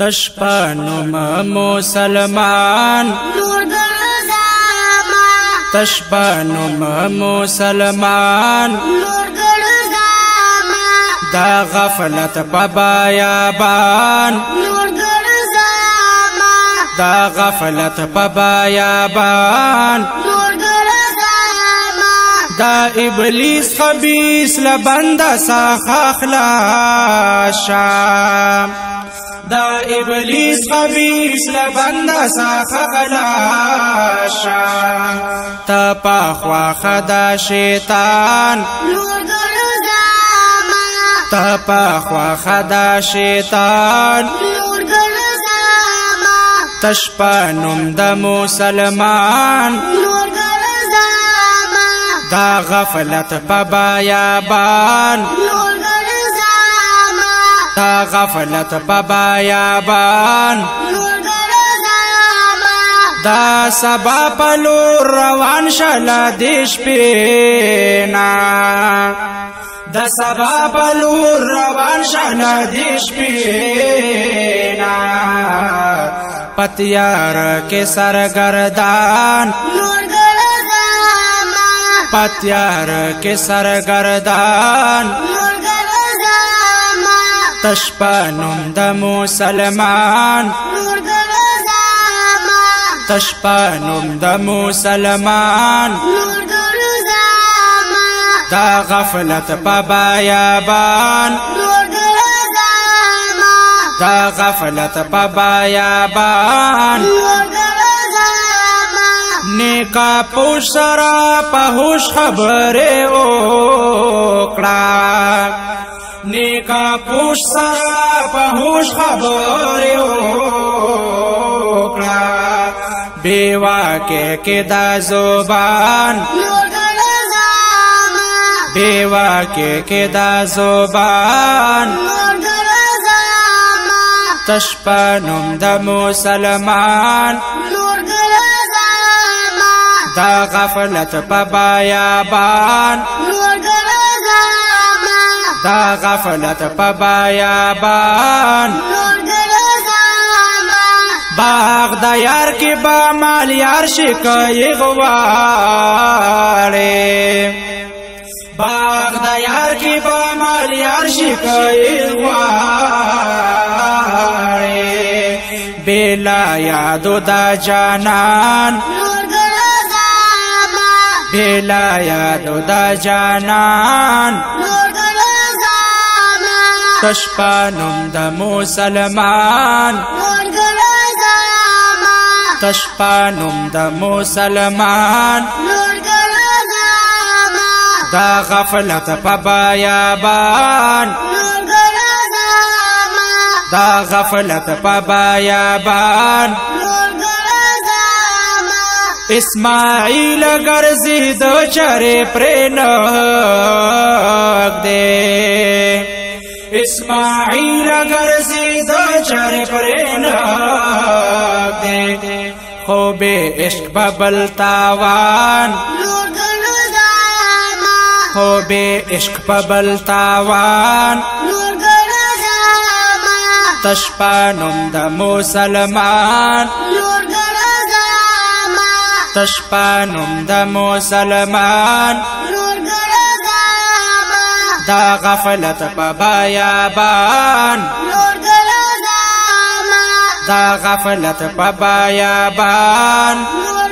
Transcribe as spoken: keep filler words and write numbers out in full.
تشپانم مسلمان نور گرزاما تشپانم مسلمان نور گرزاما دا غفلت پا بیابان نور گرزاما دا غفلت پا بیابان نور گرزاما دا ابلیس خبیث لبنده ساخ اخلاشا دا ابلیس خبیث لبنده ساخ اخلاشا تا پا خواخ دا شیطان نور گرزاما تا پا خواخ دا شیطان نور گرزاما تشپانم دا مسلمان نور گرزاما دا غفلت پا بیابان نور گرزاما دا غفلت پا بیابان نور گرزاما دا سبا پلور روان شلا دیش پینا دا سبا پلور روان شلا دیش پینا پتیار کے سرگردان نور گرزاما پتیار کے سرگردان نور گرزاما تشپانم دا مسلمان نور گرزاما تشپانم دا مسلمان نور گرزاما دا غفلت پا بیابان نور گرزاما دا غفلت پا بیابان نور گرزاما نیکا پوش سرا پہوش خبر اوکڑا نیکا پوش سرا پہوش خبر اوکڑا بیوا کے کدا زبان نور گرزاما بیوا کے کدا زبان نور گرزاما تشپانم دا مسلمان نور گرزاما دا غفلت پا بیابان نور گرزاما دا غفلت پا بیابان نور گرزاما باغ دا یار کی با مال یار شکای غوارے باغ دا یار کی با مال یار شکای غوارے بیلا یادو دا جانان نور گرزاما بیلا یادو دا جانان نور گرزاما تشپانم دا مسلمان نور گرزاما تشپانم دا مسلمان نور گرزاما دا غفلت پا بیابان نور گرزاما دا غفلت پا بیابان نور گرزاما اسماعیل گرزی دو چرے پرینک دے اسماعیل گرزی دو چرے پرینک دے خوب عشق ببل تاوان نور گرزاما خوب عشق ببل تاوان نور گرزاما تشپانم دا مسلمان نور گرزاما تشپانم دا مسلمان نور گرزاما دا غفلت پا بیابان نور گرزاما دا غفلت پا بیابان نور